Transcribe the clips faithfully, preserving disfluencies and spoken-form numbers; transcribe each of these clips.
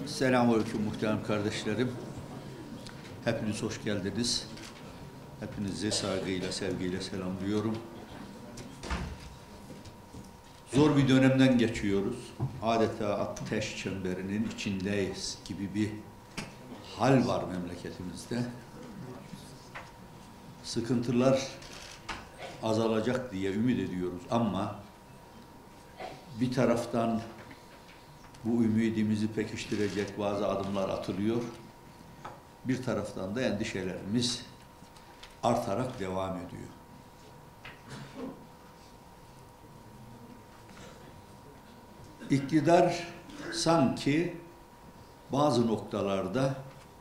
Selamünaleyküm muhterem kardeşlerim. Hepiniz hoş geldiniz. Hepinizi saygıyla, sevgiyle selamlıyorum. Zor bir dönemden geçiyoruz. Adeta ateş çemberinin içindeyiz gibi bir hal var memleketimizde. Sıkıntılar azalacak diye ümit ediyoruz ama bir taraftan bu ümidimizi pekiştirecek bazı adımlar atılıyor. Bir taraftan da endişelerimiz artarak devam ediyor. İktidar sanki bazı noktalarda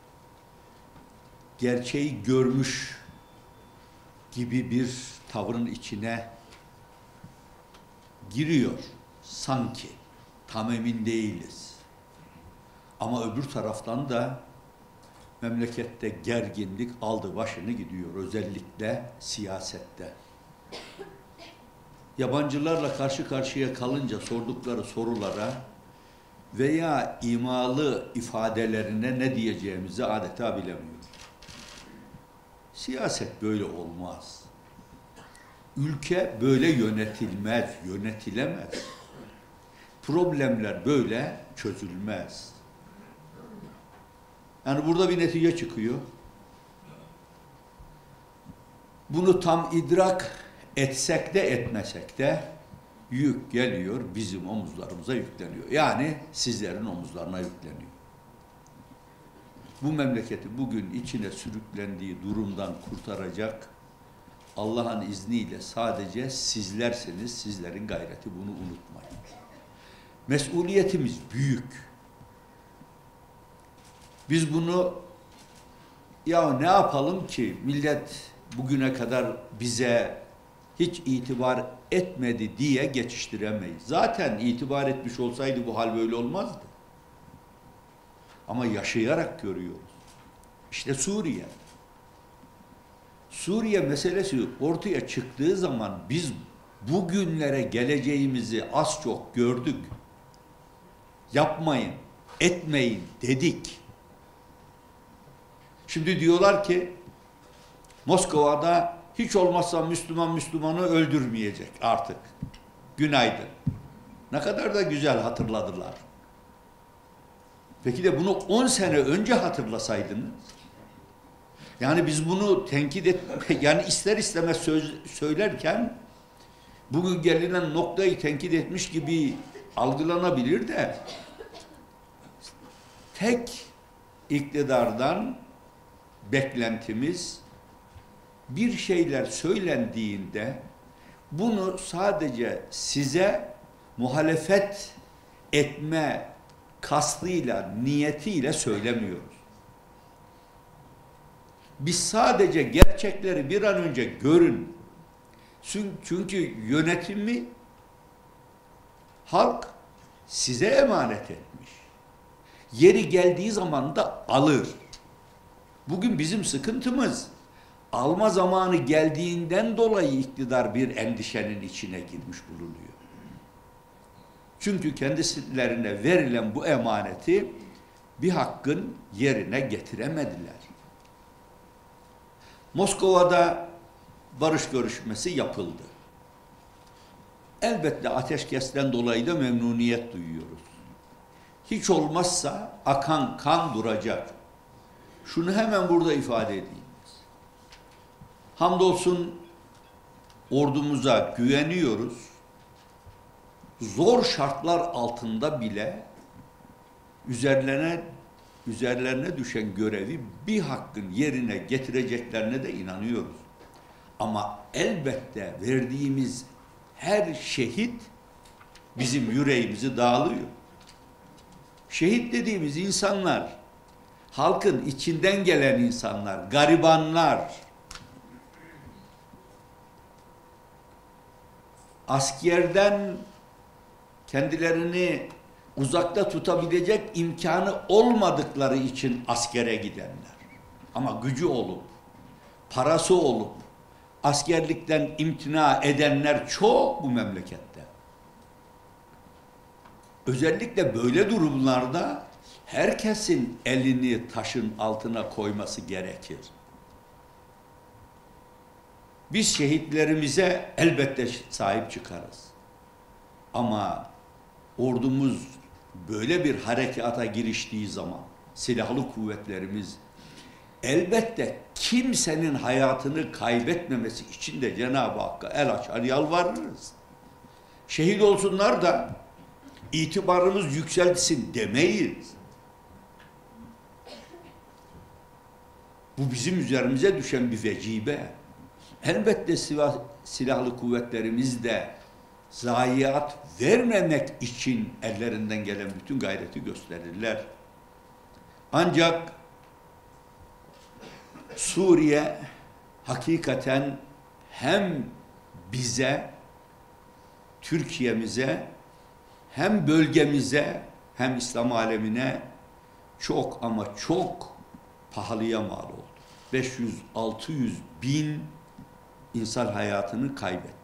gerçeği görmüş gibi bir tavrın içine giriyor sanki. Tam emin değiliz. Ama öbür taraftan da memlekette gerginlik aldı başını gidiyor. Özellikle siyasette. Yabancılarla karşı karşıya kalınca sordukları sorulara veya imalı ifadelerine ne diyeceğimizi adeta bilemiyoruz. Siyaset böyle olmaz. Ülke böyle yönetilmez, yönetilemez. Problemler böyle çözülmez. Yani burada bir netice çıkıyor. Bunu tam idrak etsek de etmesek de yük geliyor, bizim omuzlarımıza yükleniyor. Yani sizlerin omuzlarına yükleniyor. Bu memleketi bugün içine sürüklendiği durumdan kurtaracak Allah'ın izniyle sadece sizlersiniz, sizlerin gayreti, bunu unutmayın. Mesuliyetimiz büyük. Biz bunu ya ne yapalım ki millet bugüne kadar bize hiç itibar etmedi diye geçiştiremeyiz. Zaten itibar etmiş olsaydı bu hal böyle olmazdı. Ama yaşayarak görüyoruz. İşte Suriye. Suriye meselesi ortaya çıktığı zaman biz bugünlere geleceğimizi az çok gördük. Yapmayın, etmeyin dedik. Şimdi diyorlar ki Moskova'da hiç olmazsa Müslüman Müslümanı öldürmeyecek artık. Günaydın. Ne kadar da güzel hatırladılar. Peki de bunu on sene önce hatırlasaydınız, yani biz bunu tenkit etmek, yani ister istemez söz, söylerken bugün gelinen noktayı tenkit etmiş gibi algılanabilir de tek iktidardan beklentimiz bir şeyler söylendiğinde bunu sadece size muhalefet etme kastıyla, niyetiyle söylemiyoruz. Biz sadece gerçekleri bir an önce görün. Çünkü yönetimi halk size emanet etmiş. Yeri geldiği zaman da alır. Bugün bizim sıkıntımız alma zamanı geldiğinden dolayı iktidar bir endişenin içine girmiş bulunuyor. Çünkü kendilerine verilen bu emaneti bir hakkın yerine getiremediler. Moskova'da barış görüşmesi yapıldı. Elbette ateşkesten dolayı da memnuniyet duyuyoruz. Hiç olmazsa akan kan duracak. Şunu hemen burada ifade edeyim. Hamdolsun ordumuza güveniyoruz. Zor şartlar altında bile üzerlerine üzerlerine düşen görevi bir hakkın yerine getireceklerine de inanıyoruz. Ama elbette verdiğimiz her şehit bizim yüreğimizi dağılıyor. Şehit dediğimiz insanlar halkın içinden gelen insanlar, garibanlar, askerden kendilerini uzakta tutabilecek imkanı olmadıkları için askere gidenler. Ama gücü olup, parası olup, askerlikten imtina edenler çok bu memlekette. Özellikle böyle durumlarda herkesin elini taşın altına koyması gerekir. Biz şehitlerimize elbette sahip çıkarız. Ama ordumuz böyle bir harekata giriştiği zaman, silahlı kuvvetlerimiz elbette kimsenin hayatını kaybetmemesi için de Cenab-ı Hakk'a el açar yalvarırız. Şehit olsunlar da itibarımız yükselsin demeyiz. Bu bizim üzerimize düşen bir vecibe. Elbette silahlı kuvvetlerimiz de zayiat vermemek için ellerinden gelen bütün gayreti gösterirler. Ancak Suriye hakikaten hem bize, Türkiye'mize, hem bölgemize, hem İslam alemine çok ama çok pahalıya mal oldu. beş yüz altı yüz bin insan hayatını kaybetti.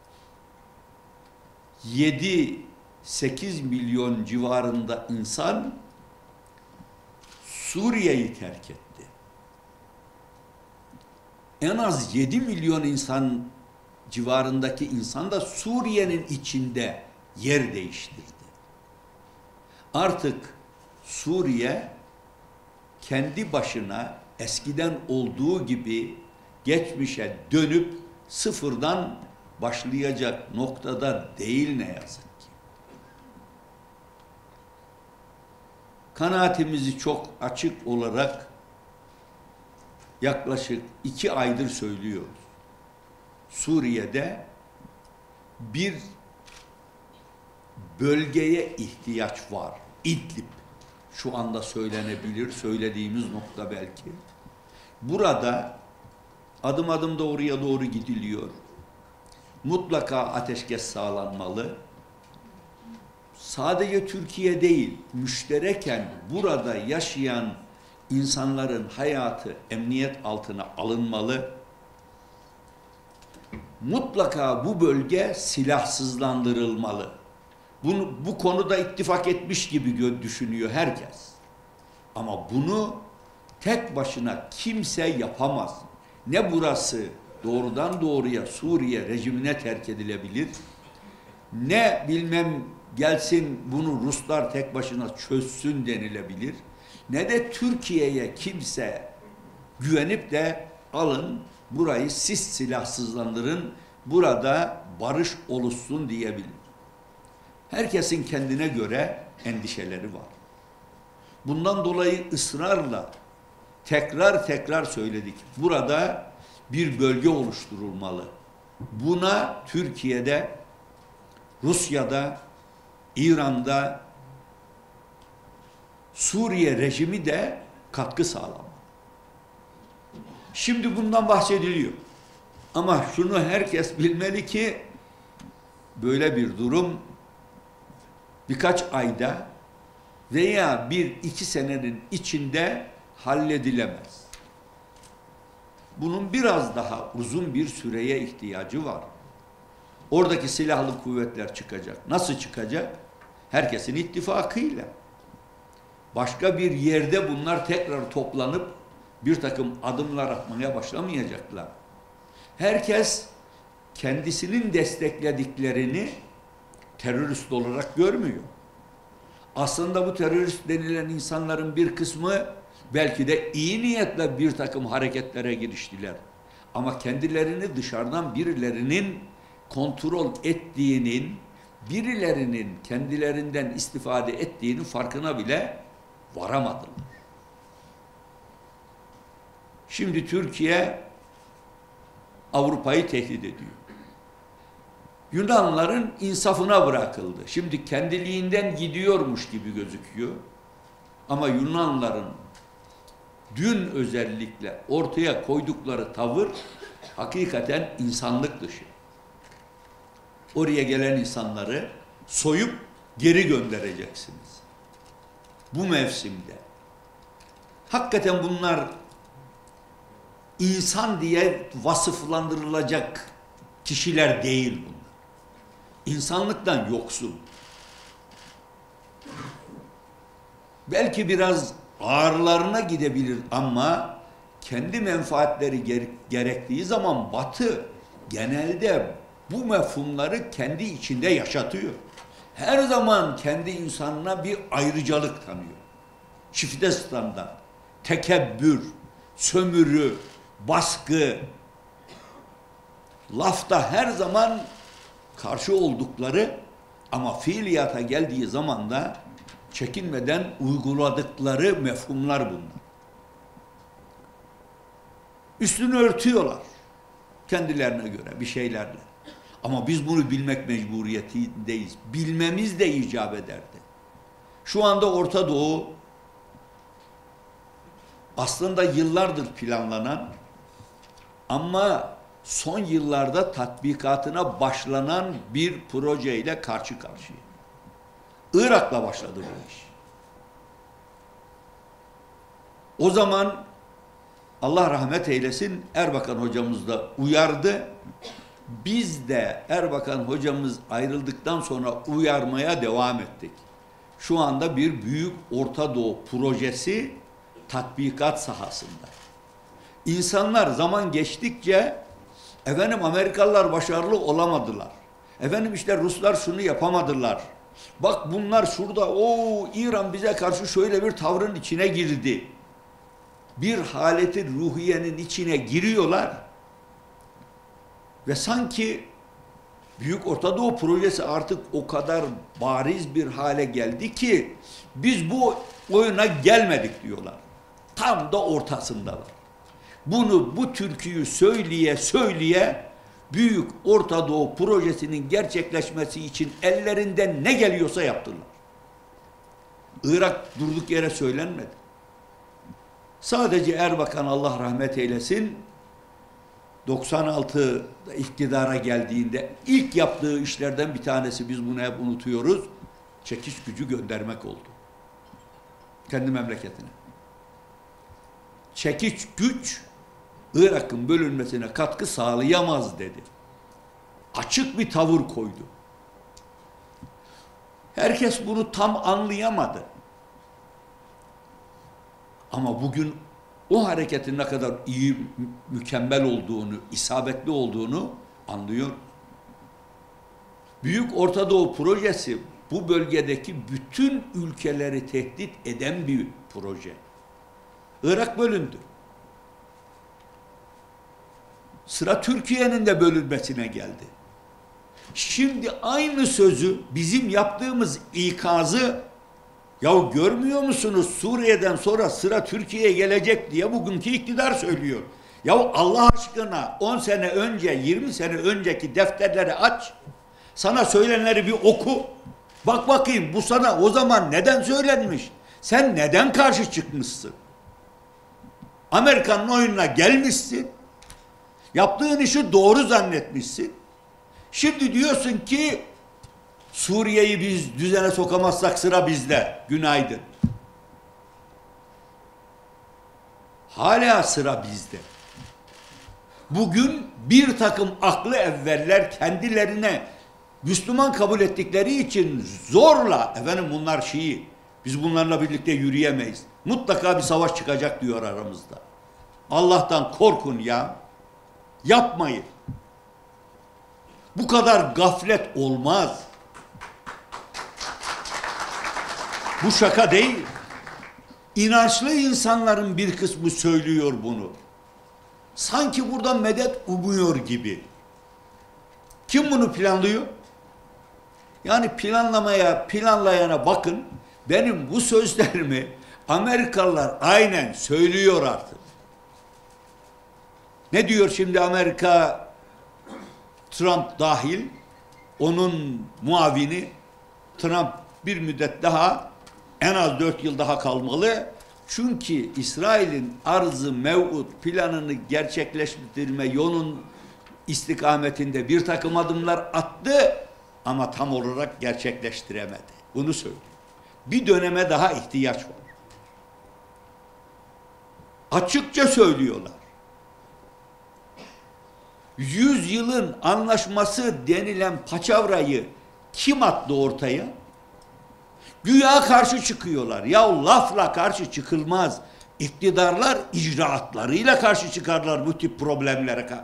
yedi sekiz milyon civarında insan Suriye'yi terk etti. En az yedi milyon insan civarındaki insan da Suriye'nin içinde yer değiştirdi. Artık Suriye kendi başına eskiden olduğu gibi geçmişe dönüp sıfırdan başlayacak noktada değil ne yazık ki. Kanaatimizi çok açık olarak yaklaşık iki aydır söylüyoruz. Suriye'de bir bölgeye ihtiyaç var. İdlib. Şu anda söylenebilir, söylediğimiz nokta belki. Burada adım adım da oraya doğru gidiliyor. Mutlaka ateşkes sağlanmalı. Sadece Türkiye değil, müştereken burada yaşayan insanların hayatı emniyet altına alınmalı. Mutlaka bu bölge silahsızlandırılmalı. Bunu, bu konuda ittifak etmiş gibi düşünüyor herkes. Ama bunu tek başına kimse yapamaz. Ne burası doğrudan doğruya Suriye rejimine terk edilebilir, ne bilmem gelsin bunu Ruslar tek başına çözsün denilebilir, ne de Türkiye'ye kimse güvenip de alın burayı siz silahsızlandırın, burada barış oluşsun diyebilir. Herkesin kendine göre endişeleri var. Bundan dolayı ısrarla tekrar tekrar söyledik. Burada bir bölge oluşturulmalı. Buna Türkiye'de, Rusya'da, İran'da, Suriye rejimi de katkı sağlamalı. Şimdi bundan bahsediliyor. Ama şunu herkes bilmeli ki böyle bir durum birkaç ayda veya bir iki senenin içinde halledilemez. Bunun biraz daha uzun bir süreye ihtiyacı var. Oradaki silahlı kuvvetler çıkacak. Nasıl çıkacak? Herkesin ittifakıyla. Başka bir yerde bunlar tekrar toplanıp bir takım adımlar atmaya başlamayacaklar. Herkes kendisinin desteklediklerini terörist olarak görmüyor. Aslında bu terörist denilen insanların bir kısmı belki de iyi niyetle bir takım hareketlere giriştiler. Ama kendilerini dışarıdan birilerinin kontrol ettiğinin, birilerinin kendilerinden istifade ettiğinin farkına bile varamadılar. Şimdi Türkiye Avrupa'yı tehdit ediyor. Yunanların insafına bırakıldı. Şimdi kendiliğinden gidiyormuş gibi gözüküyor. Ama Yunanların dün özellikle ortaya koydukları tavır hakikaten insanlık dışı. Oraya gelen insanları soyup geri göndereceksiniz. Bu mevsimde. Hakikaten bunlar insan diye vasıflandırılacak kişiler değil bunlar. İnsanlıktan yoksun. belki biraz ağırlarına gidebilir ama kendi menfaatleri gerektiği zaman Batı genelde bu mefhumları kendi içinde yaşatıyor. Her zaman kendi insanına bir ayrıcalık tanıyor. Çifte standart, tekebbür, sömürü, baskı, lafta her zaman karşı oldukları ama fiiliyata geldiği zaman da çekinmeden uyguladıkları mefhumlar bunlar. Üstünü örtüyorlar kendilerine göre bir şeylerle. Ama biz bunu bilmek mecburiyetindeyiz. Bilmemiz de icap ederdi. Şu anda Orta Doğu aslında yıllardır planlanan ama son yıllarda tatbikatına başlanan bir projeyle karşı karşıya. Irak'la başladı bu iş. O zaman Allah rahmet eylesin Erbakan hocamız da uyardı. Biz de Erbakan hocamız ayrıldıktan sonra uyarmaya devam ettik. Şu anda bir büyük Orta Doğu projesi tatbikat sahasında. İnsanlar zaman geçtikçe efendim Amerikalılar başarılı olamadılar. Efendim işte Ruslar şunu yapamadılar. Bak bunlar şurada o İran bize karşı şöyle bir tavrın içine girdi. Bir haleti ruhiyenin içine giriyorlar ve sanki Büyük Orta Doğu projesi artık o kadar bariz bir hale geldi ki biz bu oyuna gelmedik diyorlar. Tam da ortasındalar. Bunu bu türküyü söyleye söyleye Büyük Orta Doğu projesinin gerçekleşmesi için ellerinden ne geliyorsa yaptılar. Irak durduk yere söylenmedi. Sadece Erbakan Allah rahmet eylesin doksan altıda iktidara geldiğinde ilk yaptığı işlerden bir tanesi, biz bunu hep unutuyoruz, çekiş gücü göndermek oldu. Kendi memleketine. Çekiş güç Irak'ın bölünmesine katkı sağlayamaz dedi. Açık bir tavır koydu. Herkes bunu tam anlayamadı. Ama bugün o hareketin ne kadar iyi, mükemmel olduğunu, isabetli olduğunu anlıyor. Büyük Orta Doğu projesi bu bölgedeki bütün ülkeleri tehdit eden bir proje. Irak bölündü. Sıra Türkiye'nin de bölünmesine geldi. Şimdi aynı sözü, bizim yaptığımız ikazı, ya görmüyor musunuz Suriye'den sonra sıra Türkiye'ye gelecek diye bugünkü iktidar söylüyor. Ya Allah aşkına on sene önce, yirmi sene önceki defterleri aç. Sana söylenenleri bir oku. Bak bakayım bu sana o zaman neden söylenmiş? Sen neden karşı çıkmışsın? Amerika'nın oyununa gelmişsin. Yaptığın işi doğru zannetmişsin. Şimdi diyorsun ki Suriye'yi biz düzene sokamazsak sıra bizde. Günaydın. Hala sıra bizde. Bugün bir takım aklı evveller kendilerine Müslüman kabul ettikleri için zorla, efendim bunlar Şii, biz bunlarla birlikte yürüyemeyiz. Mutlaka bir savaş çıkacak diyor aramızda. Allah'tan korkun ya. Yapmayın. Bu kadar gaflet olmaz. Bu şaka değil. İnançlı insanların bir kısmı söylüyor bunu. Sanki buradan medet umuyor gibi. Kim bunu planlıyor? Yani planlamaya, planlayana bakın. Benim bu sözlerimi Amerikalılar aynen söylüyor artık. Ne diyor şimdi Amerika? Trump dahil, onun muavini Trump bir müddet daha, en az dört yıl daha kalmalı. Çünkü İsrail'in arz-ı mev'ud planını gerçekleştirme yolun istikametinde bir takım adımlar attı ama tam olarak gerçekleştiremedi. Bunu söylüyor. Bir döneme daha ihtiyaç var. Açıkça söylüyorlar. Yüzyılın anlaşması denilen paçavrayı kim attı ortaya? Güya karşı çıkıyorlar. Ya lafla karşı çıkılmaz. İktidarlar icraatlarıyla karşı çıkarlar bu tip problemlere.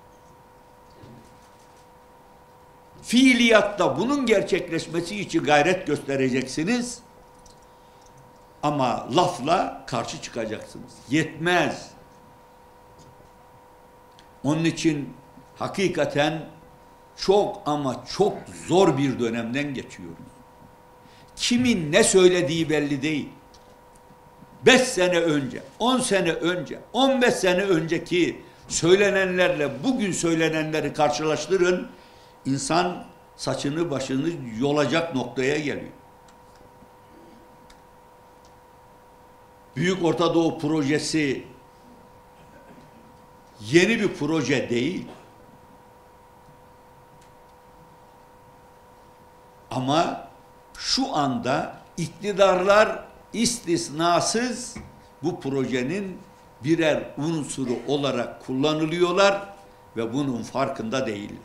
Fiiliyatta bunun gerçekleşmesi için gayret göstereceksiniz. Ama lafla karşı çıkacaksınız. Yetmez. Onun için hakikaten çok ama çok zor bir dönemden geçiyoruz. Kimin ne söylediği belli değil. Beş sene önce, on sene önce, on beş sene önceki söylenenlerle bugün söylenenleri karşılaştırın. İnsan saçını başını yolacak noktaya geliyor. Büyük Orta Doğu projesi yeni bir proje değil. Ama şu anda iktidarlar istisnasız bu projenin birer unsuru olarak kullanılıyorlar ve bunun farkında değiller.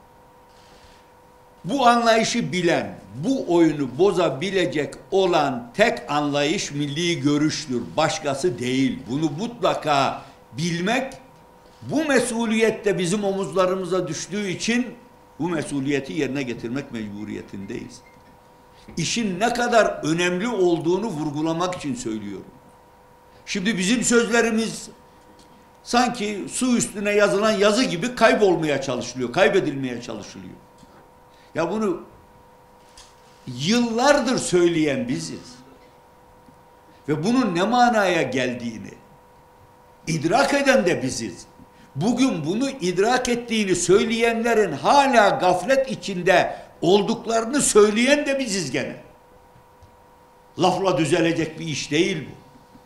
Bu anlayışı bilen, bu oyunu bozabilecek olan tek anlayış milli görüştür. Başkası değil. Bunu mutlaka bilmek, bu mesuliyet de bizim omuzlarımıza düştüğü için bu mesuliyeti yerine getirmek mecburiyetindeyiz. İşin ne kadar önemli olduğunu vurgulamak için söylüyorum. Şimdi bizim sözlerimiz sanki su üstüne yazılan yazı gibi kaybolmaya çalışılıyor, kaybedilmeye çalışılıyor. Ya bunu yıllardır söyleyen biziz. Ve bunun ne manaya geldiğini idrak eden de biziz. Bugün bunu idrak ettiğini söyleyenlerin hala gaflet içinde olduklarını söyleyen de biziz gene. Lafla düzelecek bir iş değil bu.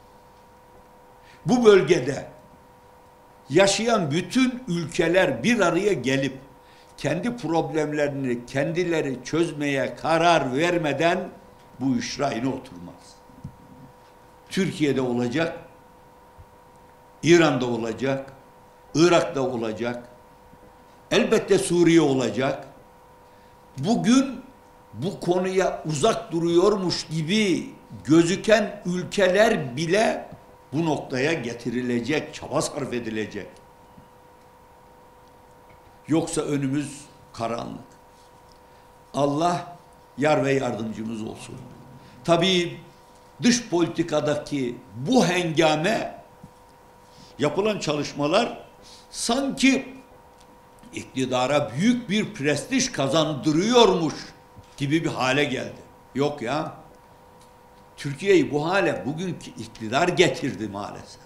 Bu bölgede yaşayan bütün ülkeler bir araya gelip kendi problemlerini kendileri çözmeye karar vermeden bu iş rayına oturmaz. Türkiye'de olacak, İran'da olacak, Irak'ta olacak, elbette Suriye olacak. Bugün bu konuya uzak duruyormuş gibi gözüken ülkeler bile bu noktaya getirilecek, çaba sarf edilecek. Yoksa önümüz karanlık. Allah yar ve yardımcımız olsun. Tabii dış politikadaki bu hengame yapılan çalışmalar sanki iktidara büyük bir prestij kazandırıyormuş gibi bir hale geldi. Yok ya. Türkiye'yi bu hale bugünkü iktidar getirdi maalesef.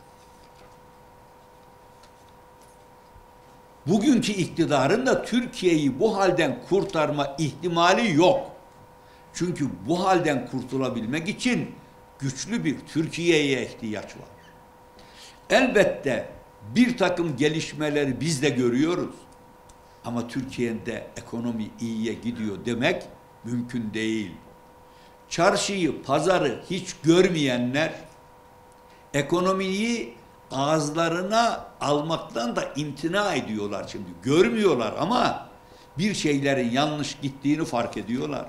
Bugünkü iktidarın da Türkiye'yi bu halden kurtarma ihtimali yok. Çünkü bu halden kurtulabilmek için güçlü bir Türkiye'ye ihtiyaç var. Elbette bir takım gelişmeleri biz de görüyoruz. Ama Türkiye'de ekonomi iyiye gidiyor demek mümkün değil. Çarşıyı, pazarı hiç görmeyenler ekonomiyi ağızlarına almaktan da imtina ediyorlar şimdi. Görmüyorlar ama bir şeylerin yanlış gittiğini fark ediyorlar.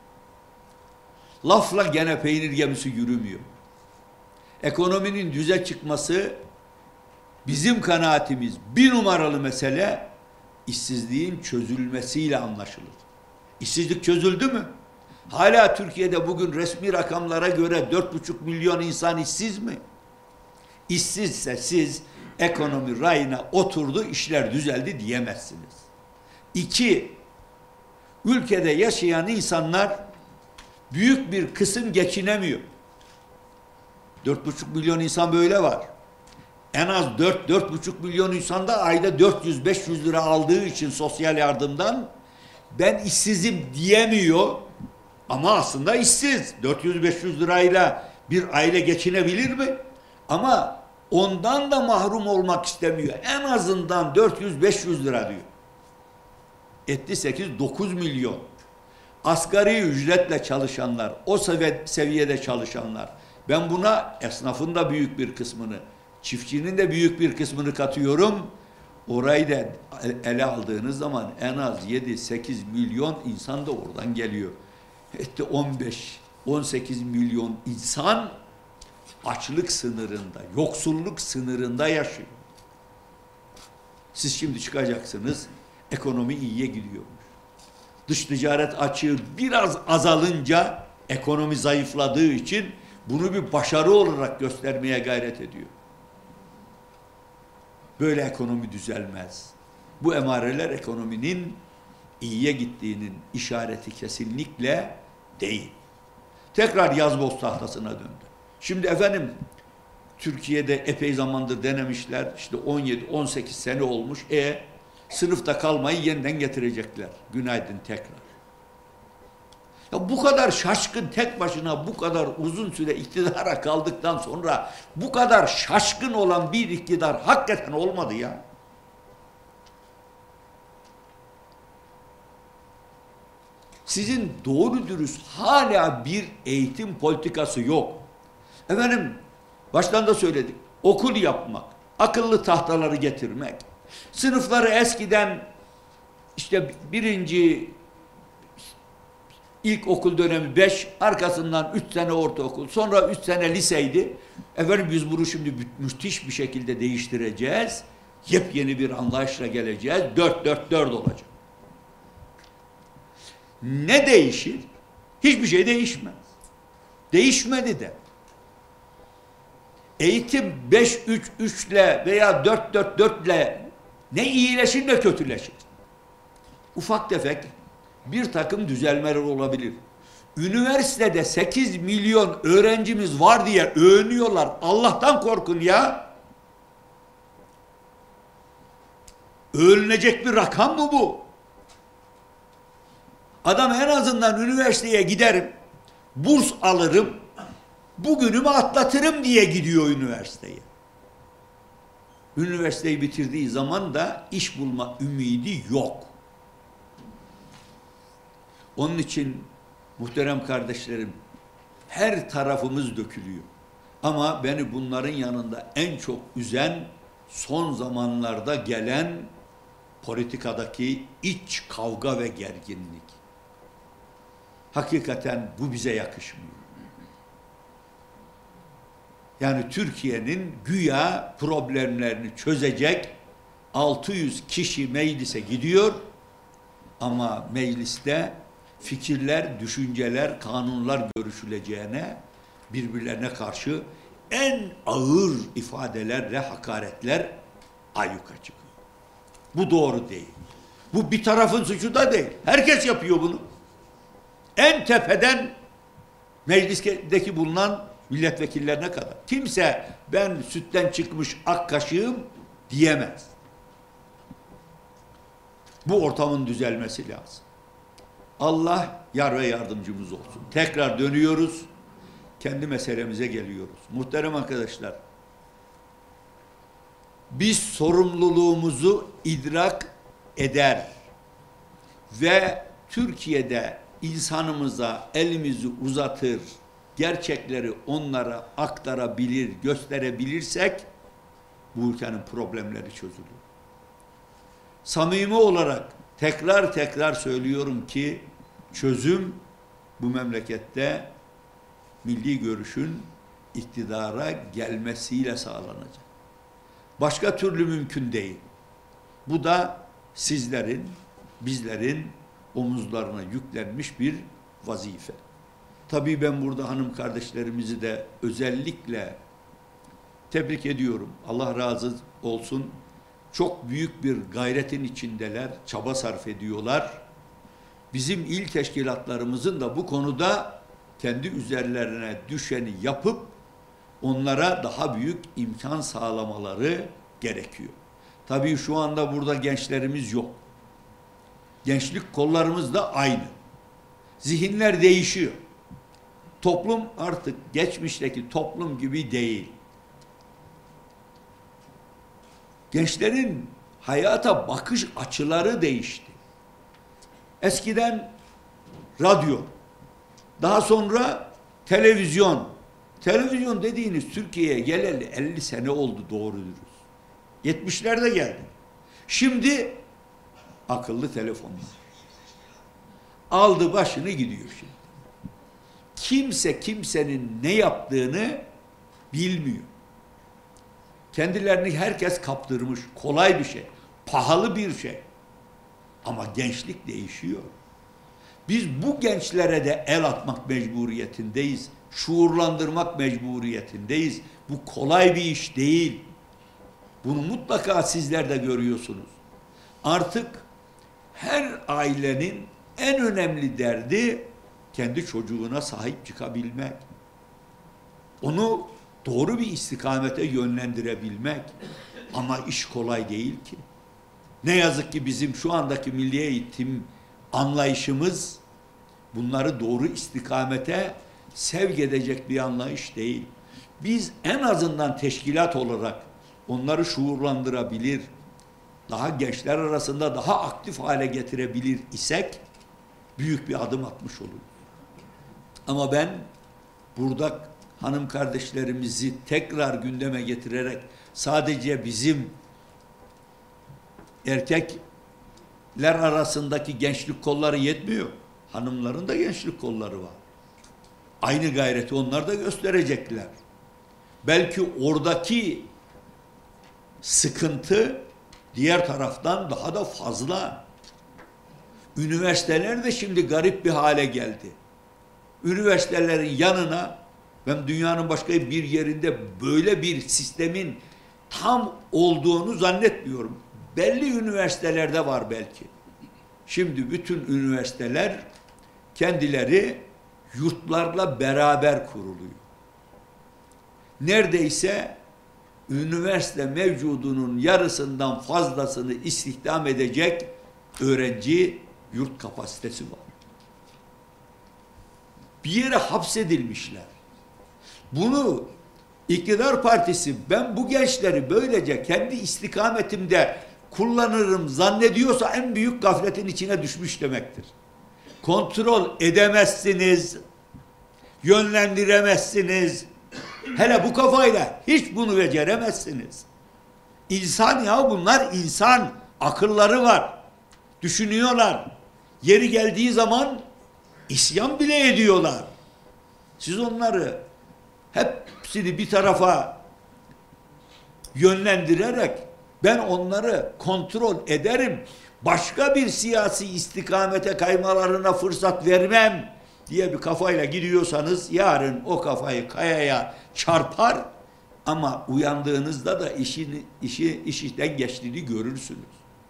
Lafla gene peynir gemisi yürümüyor. Ekonominin düze çıkması bizim kanaatimiz bir numaralı mesele işsizliğin çözülmesiyle anlaşılır. İşsizlik çözüldü mü? Hala Türkiye'de bugün resmi rakamlara göre dört buçuk milyon insan işsiz mi? İşsizse siz ekonomi rayına oturdu, işler düzeldi diyemezsiniz. İki, ülkede yaşayan insanlar büyük bir kısım geçinemiyor. Dört buçuk milyon insan böyle var. En az dört, dört buçuk milyon insan da ayda dört yüz beş yüz lira aldığı için sosyal yardımdan ben işsizim diyemiyor. Ama aslında işsiz. dört yüz beş yüz lirayla bir aile geçinebilir mi? Ama ondan da mahrum olmak istemiyor. En azından dört yüz beş yüz lira diyor. Etti sekiz dokuz milyon. Asgari ücretle çalışanlar, o seviyede çalışanlar. Ben buna esnafın da büyük bir kısmını, çiftçinin de büyük bir kısmını katıyorum. Orayı da ele aldığınız zaman en az yedi sekiz milyon insan da oradan geliyor. Etti on beş on sekiz milyon insan açlık sınırında, yoksulluk sınırında yaşıyor. Siz şimdi çıkacaksınız, ekonomi iyiye gidiyormuş. Dış ticaret açığı biraz azalınca ekonomi zayıfladığı için bunu bir başarı olarak göstermeye gayret ediyor. Böyle ekonomi düzelmez. Bu emareler ekonominin iyiye gittiğinin işareti kesinlikle değil. Tekrar yazboz tahtasına döndü. Şimdi efendim Türkiye'de epey zamandır denemişler. İşte on yedi on sekiz sene olmuş. E sınıfta kalmayı yeniden getirecekler. Günaydın tekrar. Ya bu kadar şaşkın, tek başına bu kadar uzun süre iktidara kaldıktan sonra bu kadar şaşkın olan bir iktidar hakikaten olmadı ya. Sizin doğru dürüst hala bir eğitim politikası yok. Efendim baştan da söyledik. Okul yapmak, akıllı tahtaları getirmek, sınıfları eskiden işte birinci ilk okul dönemi beş, arkasından üç sene ortaokul, sonra üç sene liseydi. Efendim biz bunu şimdi müthiş bir şekilde değiştireceğiz. Yepyeni bir anlayışla geleceğiz. Dört, dört, dört olacak. Ne değişir? Hiçbir şey değişmez. Değişmedi de. Eğitim beş üç üçle veya dört dört dörtle ne iyileşir ne kötüleşir. Ufak tefek bir takım düzelmeler olabilir. Üniversitede sekiz milyon öğrencimiz var diye övünüyorlar. Allah'tan korkun ya. Övünecek bir rakam mı bu? Adam en azından üniversiteye giderim, burs alırım, bugünümü atlatırım diye gidiyor üniversiteye. Üniversiteyi bitirdiği zaman da iş bulma ümidi yok. Onun için muhterem kardeşlerim, her tarafımız dökülüyor. Ama beni bunların yanında en çok üzen son zamanlarda gelen politikadaki iç kavga ve gerginlik. Hakikaten bu bize yakışmıyor. Yani Türkiye'nin güya problemlerini çözecek altı yüz kişi meclise gidiyor ama mecliste fikirler, düşünceler, kanunlar görüşüleceğine birbirlerine karşı en ağır ifadelerle hakaretler ayyuka çıkıyor. Bu doğru değil. Bu bir tarafın suçu da değil. Herkes yapıyor bunu. En tepeden meclisteki bulunan milletvekillerine kadar. Kimse ben sütten çıkmış ak kaşığım diyemez. Bu ortamın düzelmesi lazım. Allah yar ve yardımcımız olsun. Tekrar dönüyoruz. Kendi meselemize geliyoruz. Muhterem arkadaşlar, biz sorumluluğumuzu idrak eder ve Türkiye'de insanımıza elimizi uzatır, gerçekleri onlara aktarabilir, gösterebilirsek bu ülkenin problemleri çözülür. Samimi olarak tekrar tekrar söylüyorum ki çözüm bu memlekette milli görüşün iktidara gelmesiyle sağlanacak. Başka türlü mümkün değil. Bu da sizlerin, bizlerin omuzlarına yüklenmiş bir vazife. Tabii ben burada hanım kardeşlerimizi de özellikle tebrik ediyorum. Allah razı olsun. Çok büyük bir gayretin içindeler, çaba sarf ediyorlar. Bizim il teşkilatlarımızın da bu konuda kendi üzerlerine düşeni yapıp onlara daha büyük imkan sağlamaları gerekiyor. Tabii şu anda burada gençlerimiz yok. Gençlik kollarımız da aynı. Zihinler değişiyor. Toplum artık geçmişteki toplum gibi değil. Gençlerin hayata bakış açıları değişti. Eskiden radyo, daha sonra televizyon. Televizyon dediğiniz Türkiye'ye geleli elli sene oldu doğru dürüst. yetmişlerde geldi. Şimdi akıllı telefonlar. Aldı başını gidiyor şimdi. kimse kimsenin ne yaptığını bilmiyor. Kendilerini herkes kaptırmış. Kolay bir şey. Pahalı bir şey. Ama gençlik değişiyor. Biz bu gençlere de el atmak mecburiyetindeyiz. Şuurlandırmak mecburiyetindeyiz. Bu kolay bir iş değil. Bunu mutlaka sizler de görüyorsunuz. Artık her ailenin en önemli derdi kendi çocuğuna sahip çıkabilmek. Onu doğru bir istikamete yönlendirebilmek. Ama iş kolay değil ki. Ne yazık ki bizim şu andaki milli eğitim anlayışımız bunları doğru istikamete sevk edecek bir anlayış değil. Biz en azından teşkilat olarak onları şuurlandırabilir, daha gençler arasında daha aktif hale getirebilir isek büyük bir adım atmış oluruz. Ama ben burada hanım kardeşlerimizi tekrar gündeme getirerek sadece bizim erkekler arasındaki gençlik kolları yetmiyor. Hanımların da gençlik kolları var. Aynı gayreti onlar da gösterecekler. Belki oradaki sıkıntı diğer taraftan daha da fazla. Üniversiteler de şimdi garip bir hale geldi. Üniversitelerin yanına ben dünyanın başka bir yerinde böyle bir sistemin tam olduğunu zannetmiyorum. Belli üniversitelerde var belki. Şimdi bütün üniversiteler kendileri yurtlarla beraber kuruluyor. Neredeyse üniversite mevcudunun yarısından fazlasını istihdam edecek öğrenci yurt kapasitesi var. Bir yere hapsedilmişler. Bunu iktidar partisi ben bu gençleri böylece kendi istikametimde kullanırım zannediyorsa en büyük gafletin içine düşmüş demektir. Kontrol edemezsiniz, yönlendiremezsiniz. Hele bu kafayla hiç bunu beceremezsiniz. İnsan ya bunlar insan, akılları var, düşünüyorlar. Yeri geldiği zaman isyan bile ediyorlar. Siz onları hepsini bir tarafa yönlendirerek ben onları kontrol ederim, başka bir siyasi istikamete kaymalarına fırsat vermem diye bir kafayla gidiyorsanız yarın o kafayı kayaya çarpar ama uyandığınızda da işin, işi, işten geçtiğini görürsünüz.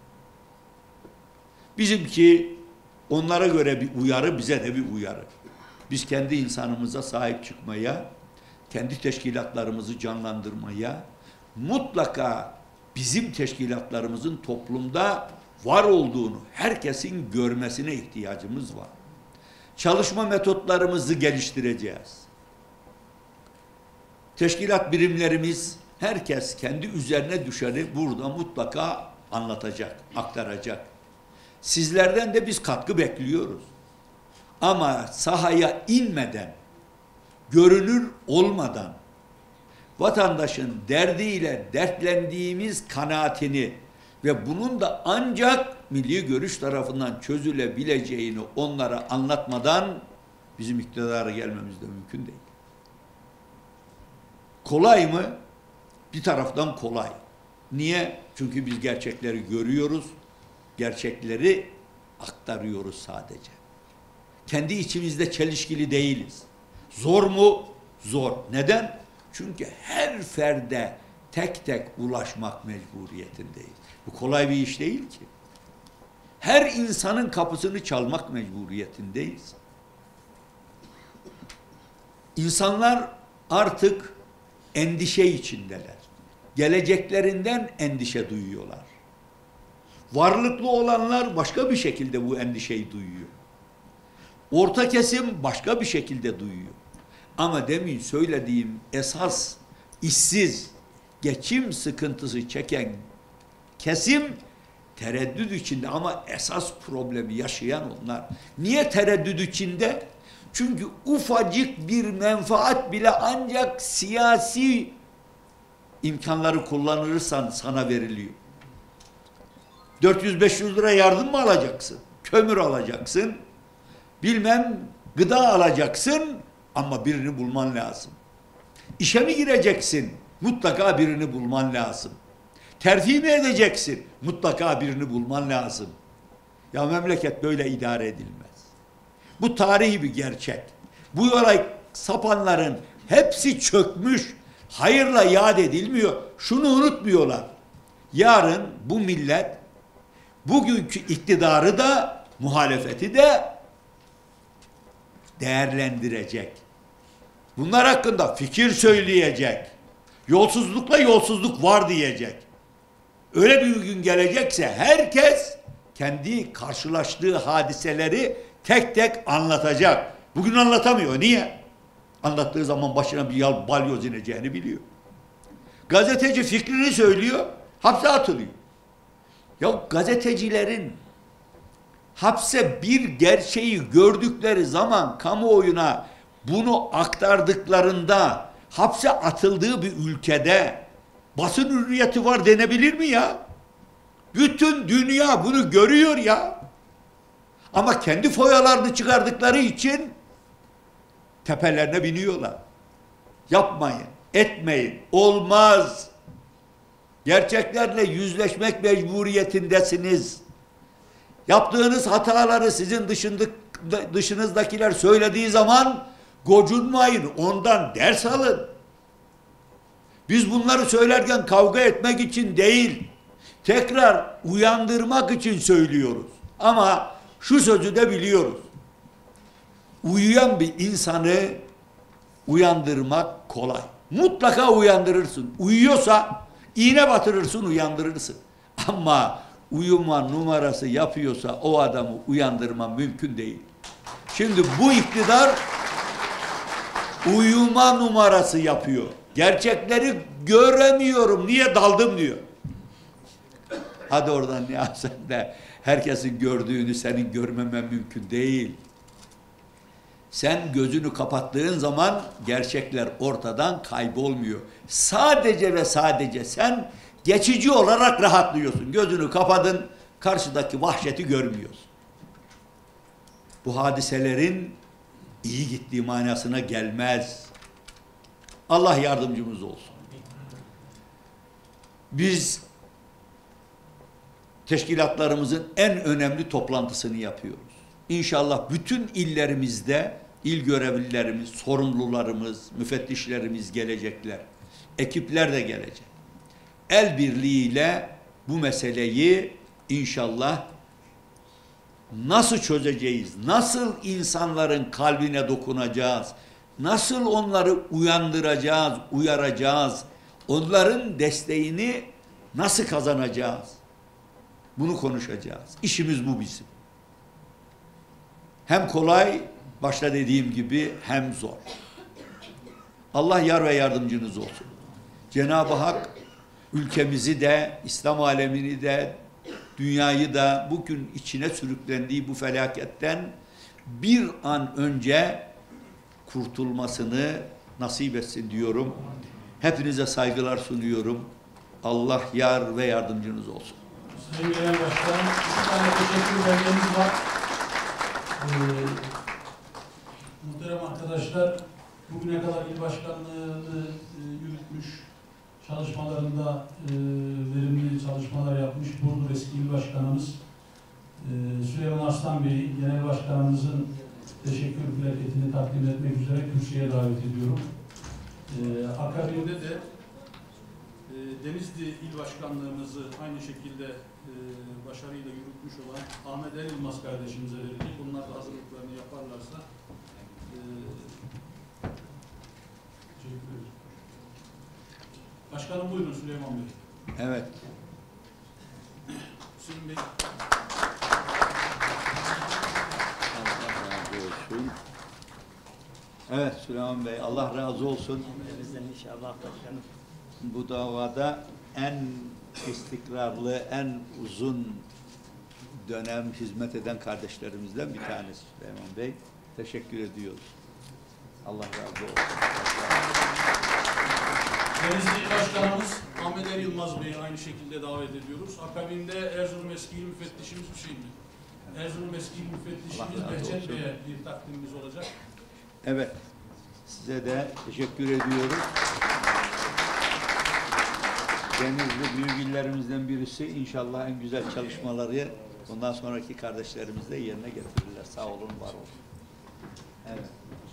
Bizimki onlara göre bir uyarı, bize de bir uyarı. Biz kendi insanımıza sahip çıkmaya, kendi teşkilatlarımızı canlandırmaya, mutlaka bizim teşkilatlarımızın toplumda var olduğunu herkesin görmesine ihtiyacımız var. Çalışma metotlarımızı geliştireceğiz. Teşkilat birimlerimiz herkes kendi üzerine düşeni burada mutlaka anlatacak, aktaracak. Sizlerden de biz katkı bekliyoruz. Ama sahaya inmeden, görünür olmadan, vatandaşın derdiyle dertlendiğimiz kanaatini ve bunun da ancak milli görüş tarafından çözülebileceğini onlara anlatmadan bizim iktidara gelmemiz de mümkün değil. Kolay mı? Bir taraftan kolay. Niye? Çünkü biz gerçekleri görüyoruz, gerçekleri aktarıyoruz sadece. Kendi içimizde çelişkili değiliz. Zor mu? Zor. Neden? Çünkü her ferde tek tek ulaşmak mecburiyetindeyiz. Bu kolay bir iş değil ki. Her insanın kapısını çalmak mecburiyetindeyiz. İnsanlar artık endişe içindeler. Geleceklerinden endişe duyuyorlar. Varlıklı olanlar başka bir şekilde bu endişeyi duyuyor. Orta kesim başka bir şekilde duyuyor. Ama demin söylediğim esas işsiz, geçim sıkıntısı çeken kesim tereddüt içinde ama esas problemi yaşayan onlar. Niye tereddüt içinde? Çünkü ufacık bir menfaat bile ancak siyasi imkanları kullanırsan sana veriliyor. dört yüz beş yüz lira yardım mı alacaksın? Kömür alacaksın. Bilmem gıda alacaksın. Ama birini bulman lazım. İşe mi gireceksin? Mutlaka birini bulman lazım. Terfi mi edeceksin? Mutlaka birini bulman lazım. Ya memleket böyle idare edilmez. Bu tarihi bir gerçek. Bu yola sapanların hepsi çökmüş. Hayırla yad edilmiyor. Şunu unutmuyorlar. Yarın bu millet bugünkü iktidarı da muhalefeti de değerlendirecek. Bunlar hakkında fikir söyleyecek. Yolsuzlukla yolsuzluk var diyecek. Öyle bir gün gelecekse herkes kendi karşılaştığı hadiseleri tek tek anlatacak. Bugün anlatamıyor. Niye? Anlattığı zaman başına bir yal balyoz ineceğini biliyor. Gazeteci fikrini söylüyor, hapse atılıyor. Ya gazetecilerin hapse bir gerçeği gördükleri zaman kamuoyuna bunu aktardıklarında hapse atıldığı bir ülkede basın hürriyeti var denebilir mi ya? Bütün dünya bunu görüyor ya. Ama kendi foyalarını çıkardıkları için tepelerine biniyorlar. Yapmayın, etmeyin, olmaz. Gerçeklerle yüzleşmek mecburiyetindesiniz. Yaptığınız hataları sizin dışında, dışınızdakiler söylediği zaman gocunmayın, ondan ders alın. Biz bunları söylerken kavga etmek için değil, tekrar uyandırmak için söylüyoruz. Ama şu sözü de biliyoruz. Uyuyan bir insanı uyandırmak kolay. Mutlaka uyandırırsın. Uyuyorsa iğne batırırsın, uyandırırsın. Ama uyuma numarası yapıyorsa o adamı uyandırma mümkün değil. Şimdi bu iktidar uyuma numarası yapıyor. Gerçekleri göremiyorum. Niye daldım diyor. Hadi oradan ne yapsan de herkesin gördüğünü senin görmemen mümkün değil. Sen gözünü kapattığın zaman gerçekler ortadan kaybolmuyor. Sadece ve sadece sen geçici olarak rahatlıyorsun. Gözünü kapadın, karşıdaki vahşeti görmüyorsun. Bu hadiselerin iyi gittiği manasına gelmez. Allah yardımcımız olsun. Biz teşkilatlarımızın en önemli toplantısını yapıyoruz. İnşallah bütün illerimizde il görevlilerimiz, sorumlularımız, müfettişlerimiz gelecekler. Ekipler de gelecek. El birliğiyle bu meseleyi inşallah nasıl çözeceğiz? Nasıl insanların kalbine dokunacağız? Nasıl onları uyandıracağız, uyaracağız? Onların desteğini nasıl kazanacağız? Bunu konuşacağız. İşimiz bu bizim. Hem kolay, başta dediğim gibi hem zor. Allah yar ve yardımcınız olsun. Cenab-ı Hak ülkemizi de, İslam alemini de, dünyayı da bugün içine sürüklendiği bu felaketten bir an önce kurtulmasını nasip etsin diyorum. Hepinize saygılar sunuyorum. Allah yar ve yardımcınız olsun. Sayın Genel Başkanım, bir tane teşekkür belgemiz var. Ee, muhterem arkadaşlar, bugüne kadar il başkanlığını e, yürütmüş, çalışmalarında e, verimli çalışmalar yapmış Burdur eski il başkanımız e, Süleyman Arslan Bey, Genel Başkanımızın teşekkür plaketini takdim etmek üzere kürsüye davet ediyorum. E, akabinde de e, Denizli il başkanlığımızı aynı şekilde e, başarıyla yürütmüş olan Ahmet Er Yılmaz kardeşimize verecek. Onlar da hazırlıklarını yaparlarsa e, teşekkür ederim. Başkanım buyurun Süleyman Bey. Evet. Hüseyin Bey. Allah razı olsun. Evet Süleyman Bey, Allah razı olsun. İnşallah başkanım. Bu davada en istikrarlı, en uzun dönem hizmet eden kardeşlerimizden bir tanesi Süleyman Bey. Teşekkür ediyoruz. Allah razı olsun. Denizli İl Başkanımız Ahmet Er Yılmaz Bey'i aynı şekilde davet ediyoruz. Akabinde Erzurum Eski İl Müfettişimiz Hüseyin Bey. Erzurum Eski İl Müfettişimiz Behçet Bey'e bir takdimimiz olacak. Evet. Size de teşekkür ediyorum. Denizli büyük illerimizden birisi. İnşallah en güzel çalışmaları bundan sonraki kardeşlerimiz de yerine getirirler. Sağ olun, var olun. Evet.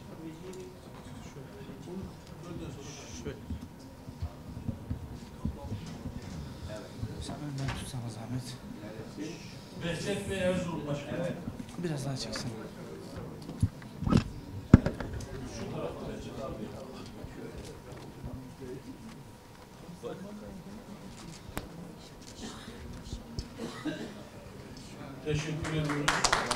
Sen önden tutsana zahmet. Behçet Bey Erzurum Başkanım. Evet. Biraz daha çeksin. Şu tarafta Behçet abi. Teşekkür ediyoruz.